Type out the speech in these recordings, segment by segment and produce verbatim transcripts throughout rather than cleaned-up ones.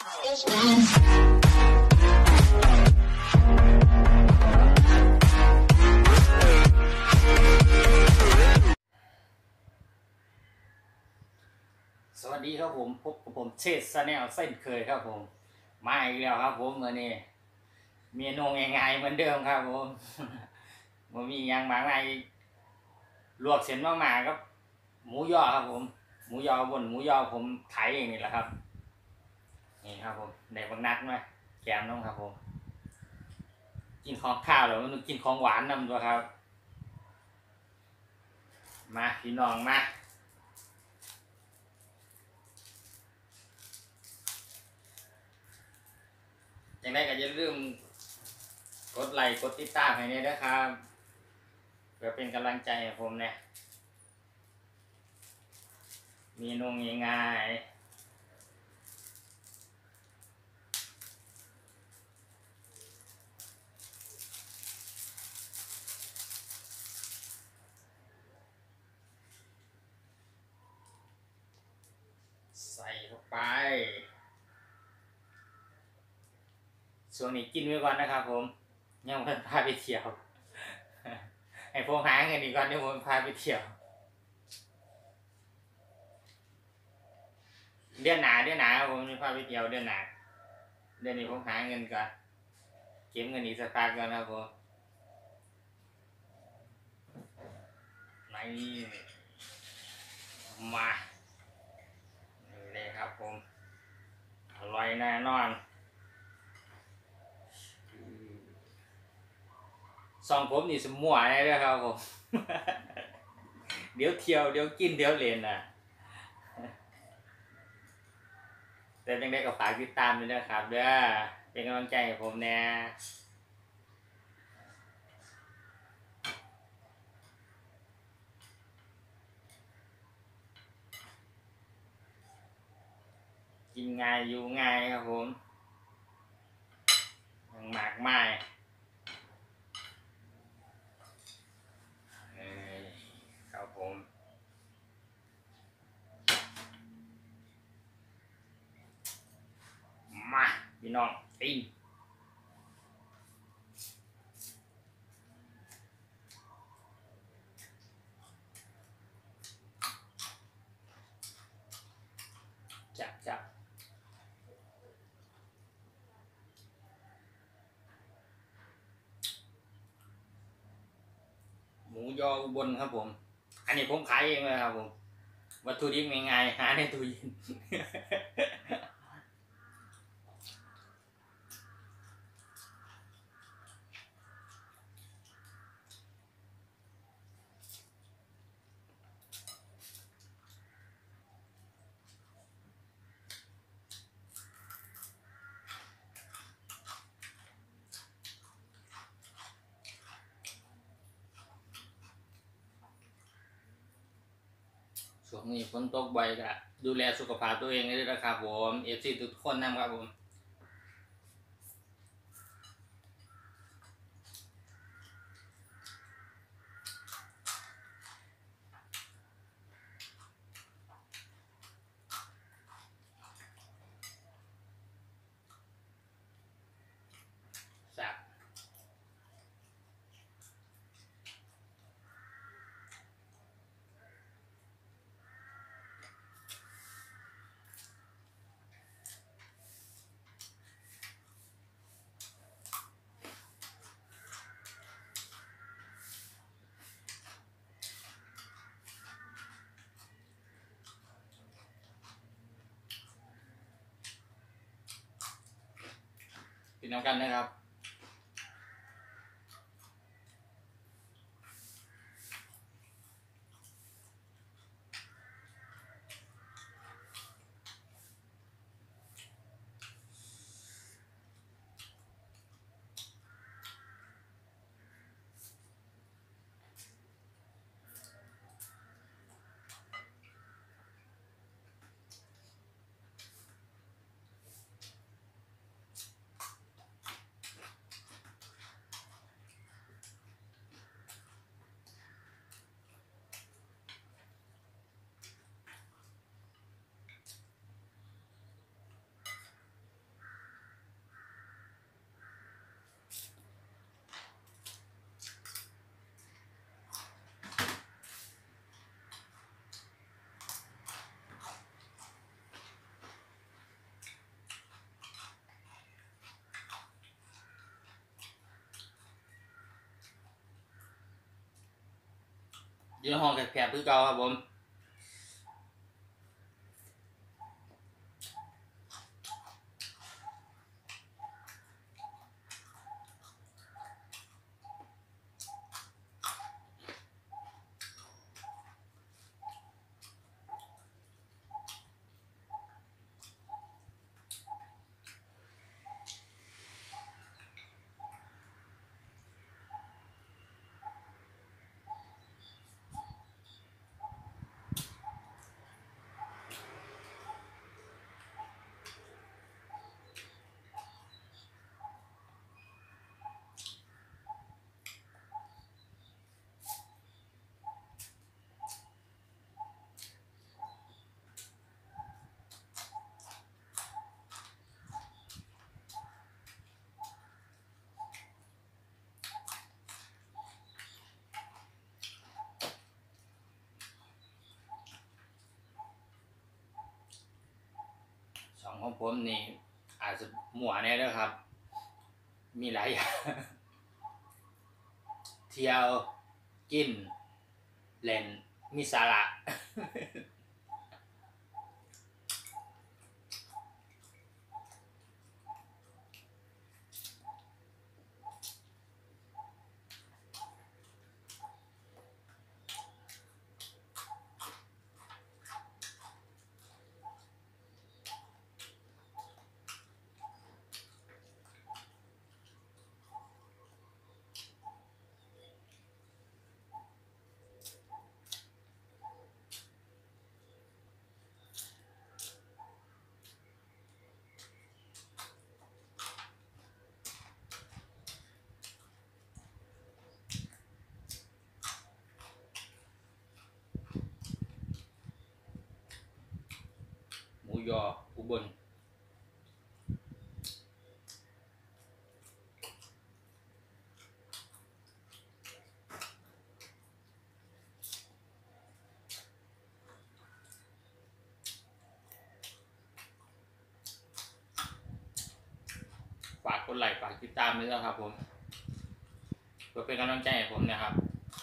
สวัสดีครับผมพบกับผมเชษชาแนลเส้นเคยครับผมมาอีกแล้วครับผมเมื่อนี้เมนูง่ายๆเหมือนเดิมครับผมมันมีอย่างมากมายลวกเส้นมากๆครับหมูยอครับผมหมูยอบนหมูยอผมไถเองนี่แหละครับนี่ครับผมได้บางนัดมาแกมน้องครับผมกินของข้าวหรือมันกินของหวานนำตัวครับมาพี่น้องมาอย่างไรก็อย่าลืมกดไลค์กดติดตามให้เนี่ยนะครับเพื่อเป็นกำลังใจให้ผมเนี่ยมีนูง่ายใส่เข้าไปช่วงนี้กินไว้ก่อนนะครับผมยังไม่พาไปเที่ยวให้ผมหาเงินอีกก่อนเดี๋ยวผมพาไปเที่ยวเดือนหนาเดือนหนาผมจะพาไปเที่ยวเดือนหนาเดือนนี้ผมหาเงินก่อนเก็บเงินอีกสักพักก่อนครับผมนี่มานี่เลยครับผมอร่อยแน่นอนซองผมนี่สมั่วเลยครับผมเดี๋ยวเที่ยวเดี๋ยวกินเดี๋ยวเล่นน่ะแต่ยังได้ก็ฝากติดตามด้วยนะครับเด้อเป็นกำลังใจให้ผมแน่กินง่ายอยู่ง่ายครับผมยังมากมายครับผมมาพี่น้องตีจับจับหมูยออุบลครับผมอันนี้ผมขายเองเลยครับผมวัตถุดิบง่ายๆหาในตู้เย็นช่วงนี้ฝนตกบ่อยก็ดูแลสุขภาพตัวเองด้วยนะครับผมเอฟซีทุกคนนะครับผมสับกินน้ำกันนะครับอยู่ในห้องแคบๆคือเก่าครับผมสองของผมนี่อาจจะหมัวแน่ด้วยครับมีหลายอย่างเที่ยวกินเล่นมีสาระหมูยออุบลฝากกดไลค์ฝากติดตามด้วยนะครับผมเพื่อเป็นกำลังใจให้ผมนะครับ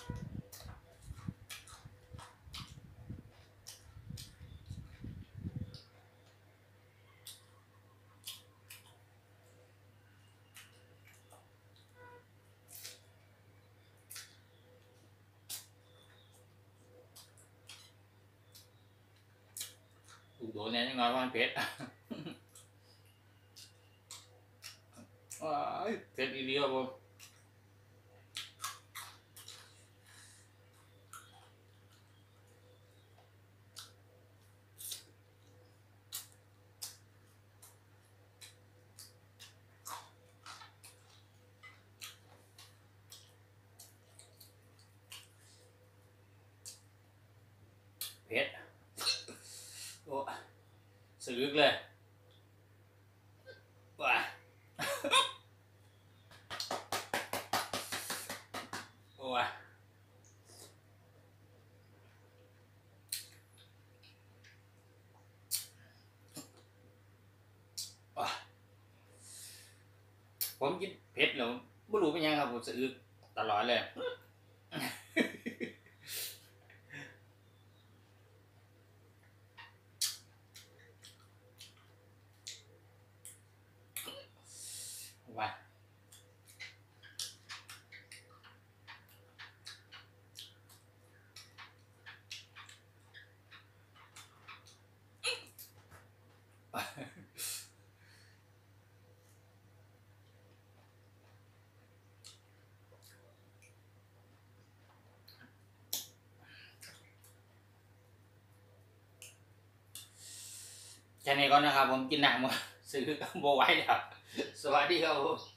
อุดรเนี่ยยังน้อยวันเพชรว้ายเพชรอีเดียครับผมเพชรโอ้สึกเลยว้าโอ้ยผมกินเผ็ดแล้วไม่รู้เป็นยังครับผมสะอึกตลอดเลยว้าแค่นี้ก่อนนะครับผมกินหนักหมดซื้อก็บ่ไหวแล้วสวัสดีครับผม